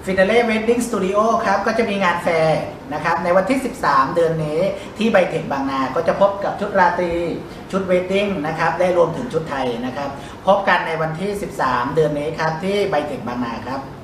ฟินาเล่เวดดิ้งสตูดิโอครับก็จะมีงานแฟร์นะครับในวันที่ 13 เดือนนี้ที่ไบเทคบางนาก็จะพบกับชุดราตรีชุดเวดดิ้งนะครับได้รวมถึงชุดไทยนะครับพบกันในวันที่ 13 เดือนนี้ครับที่ไบเทคบางนาครับ